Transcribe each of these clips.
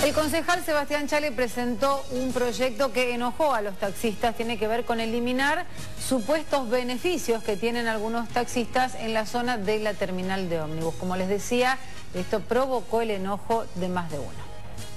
El concejal Sebastián Chale presentó un proyecto que enojó a los taxistas. Tiene que ver con eliminar supuestos beneficios que tienen algunos taxistas en la zona de la terminal de ómnibus. Como les decía, esto provocó el enojo de más de uno.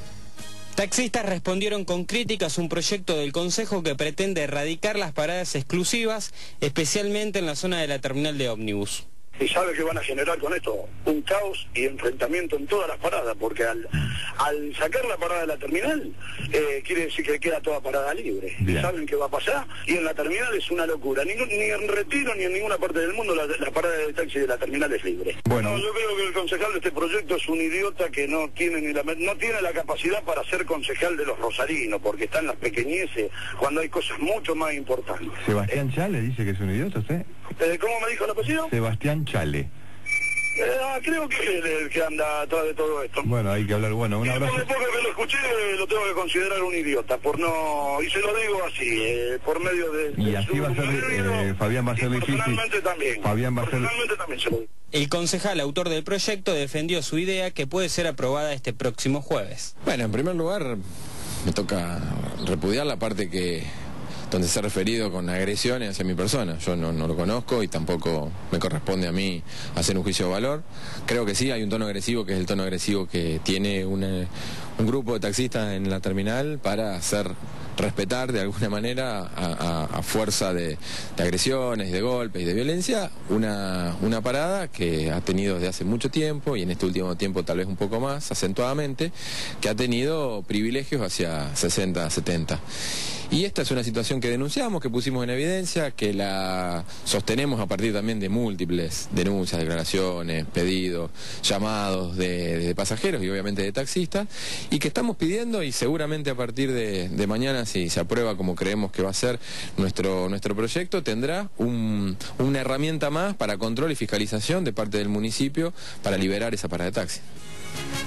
Taxistas respondieron con críticas a un proyecto del Consejo que pretende erradicar las paradas exclusivas, especialmente en la zona de la terminal de ómnibus. ¿Y sabe qué van a generar con esto? Un caos y enfrentamiento en todas las paradas, porque al sacar la parada de la terminal, quiere decir que queda toda parada libre. Bien. ¿Saben qué va a pasar? Y en la terminal es una locura. Ni en Retiro ni en ninguna parte del mundo la parada de taxi de la terminal es libre. Bueno, no, yo creo que el concejal de este proyecto es un idiota que no tiene la capacidad para ser concejal de los rosarinos, porque están las pequeñeces cuando hay cosas mucho más importantes. ¿Sebastián Chale dice que es un idiota usted? ¿Cómo me dijo el apellido? Sebastián Chale. Creo que es el que anda atrás de todo esto. Bueno, hay que hablar, bueno, un abrazo. Por poco que lo escuché, lo tengo que considerar un idiota, y se lo digo así, por medio de... Y así va a ser, Fabián va a ser difícil. Personalmente también. Fabián va a ser... Personalmente también se lo digo. El concejal, autor del proyecto, defendió su idea que puede ser aprobada este próximo jueves. Bueno, en primer lugar, me toca repudiar la parte donde se ha referido con agresiones hacia mi persona. Yo no lo conozco y tampoco me corresponde a mí hacer un juicio de valor. Creo que sí, hay un tono agresivo que es el tono agresivo que tiene un grupo de taxistas en la terminal para hacer respetar de alguna manera a fuerza de agresiones, de golpes y de violencia una parada que ha tenido desde hace mucho tiempo y en este último tiempo tal vez un poco más acentuadamente, que ha tenido privilegios hacia 60, 70. Y esta es una situación que denunciamos, que pusimos en evidencia, que la sostenemos a partir también de múltiples denuncias, declaraciones, pedidos, llamados de pasajeros y obviamente de taxistas, y que estamos pidiendo, y seguramente a partir de mañana, si se aprueba como creemos que va a ser nuestro proyecto, tendrá una herramienta más para control y fiscalización de parte del municipio para liberar esa parada de taxi.